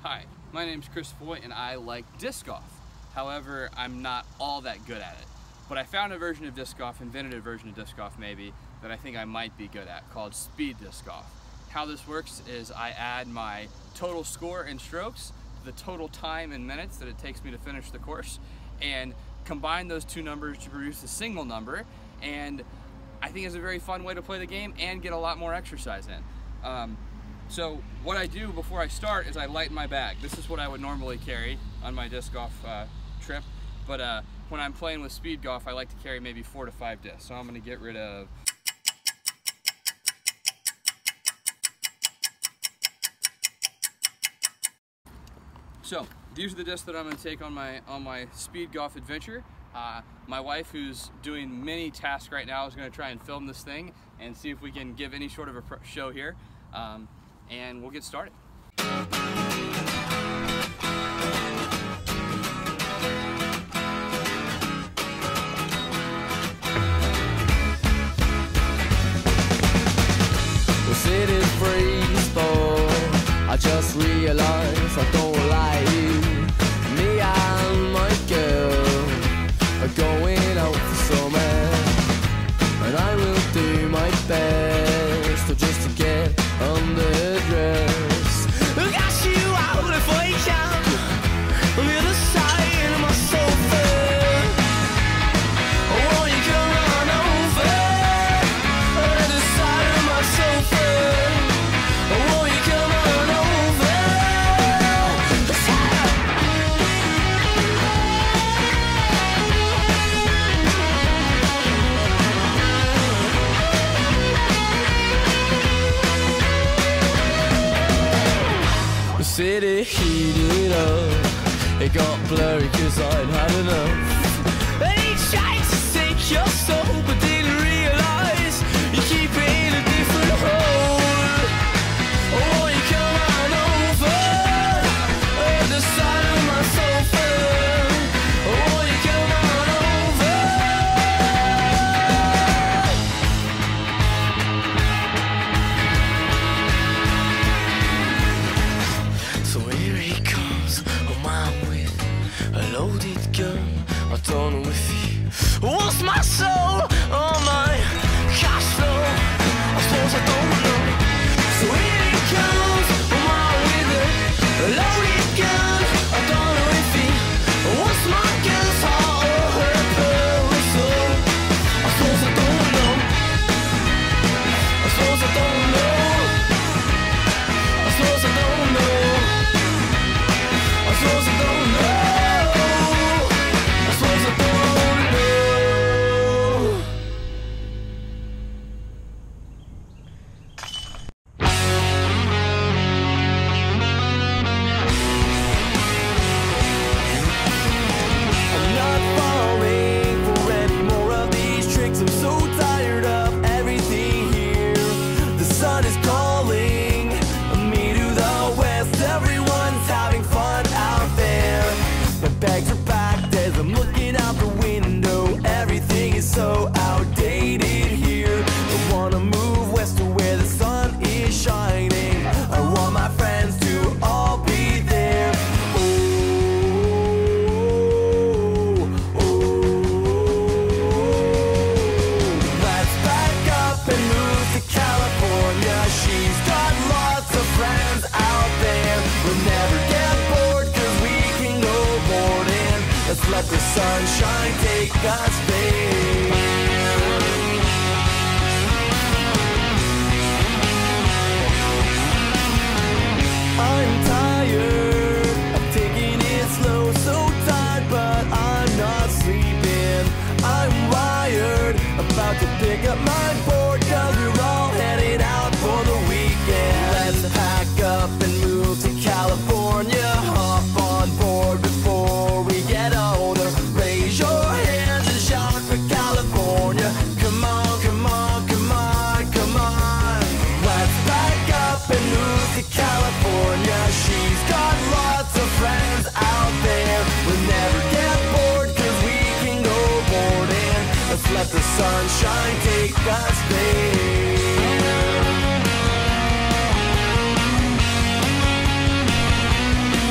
Hi, my name's Chris Foy and I like disc golf. However, I'm not all that good at it. But I found a version of disc golf, invented a version of disc golf maybe, that I think I might be good at, called speed disc golf. How this works is I add my total score and strokes, the total time and minutes that it takes me to finish the course, and combine those two numbers to produce a single number, and I think it's a very fun way to play the game and get a lot more exercise in. So what I do before I start is I lighten my bag. This is what I would normally carry on my disc golf trip, but when I'm playing with speed golf, I like to carry maybe 4 to 5 discs. So I'm going to get rid of these are the discs that I'm going to take on my speed golf adventure. My wife, who's doing many tasks right now, is going to try and film this thing and see if we can give any sort of a show here. And we'll get started. The city's freeze fall. I just realized I don't like you. Me and my girl are going out for summer, and I will do my best just to get underdress. Got you out if I can. On the other side of my sofa. Won't you come on over? On the other side of my sofa. Won't you come on over? The city heated up. It got blurry cause I'd had enough. They tried to take your soul but didn't realize you keep it in a different hole. Oh, you come on over on the side of my sofa. Oh, you come on over. So here he comes, oh my with a loaded gun. I don't know if he wants my soul or my cash flow. I suppose I don't know. So here he comes, oh my with a loaded gun. I don't know if he wants my girl's heart or her pearl soul. I suppose I don't know. I suppose I don't know. I suppose I don't know. I suppose I don't know. I suppose I don't know. I'm not falling for any more of these tricks. I'm so tired of everything here. The sun is calling me to the west. Everyone's having fun out there. My bags are packed as I'm looking out the window. Everything is so outdated here. I wanna move west to where the sun is shining. I want my friends to all be there. Let's back up and move to California. She's got lots of friends out there. We'll never get bored cause we can go boarding. Let's let the sunshine take us there. I'm tired of taking it slow, so tired, but I'm not sleeping. I'm wired, about to pick up my board, cause we're all headed out for the weekend. Let's pack up and move to California. Hop on board before we get older. Raise your hands and shout for California. Come on, come on, come on, come on. Let's pack up and move to California. She's got lots of friends out there. We'll never get bored cause we can go boarding. Let's let the sunshine take us there.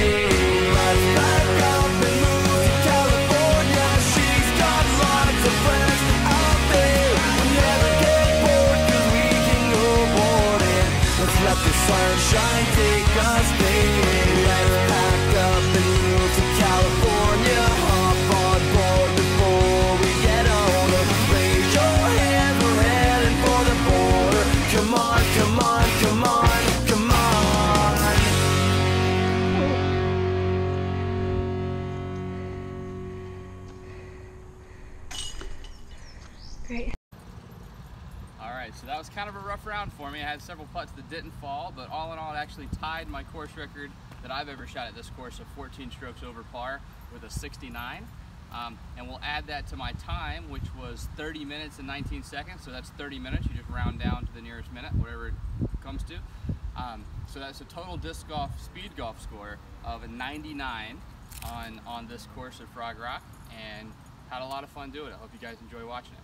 stay. Let's pack up and move to California. She's got lots of friends out there. We never get bored 'cause we can go boarding. Let's let the sunshine take us, baby. Let's pack up and move to California. Hop on board before we get older. Raise your hand, we're heading for the border. Come on, come on, come on, come on. Great. Alright, so that was kind of a rough round for me. I had several putts that didn't fall, but all in all it actually tied my course record that I've ever shot at this course of 14 strokes over par with a 69. And we'll add that to my time, which was 30 minutes and 19 seconds. So that's 30 minutes. You just round down to the nearest minute, whatever it comes to. So that's a total disc golf, speed golf score of a 99 on this course at Frog Rock, and had a lot of fun doing it. I hope you guys enjoy watching it.